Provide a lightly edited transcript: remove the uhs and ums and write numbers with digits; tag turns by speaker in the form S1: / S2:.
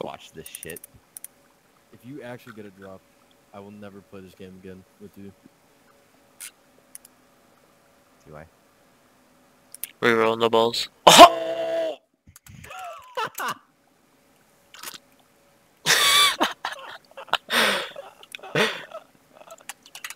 S1: watch this shit.
S2: If you actually get a drop, I will never play this game again with you.
S1: Do I?
S3: Rerolling the balls.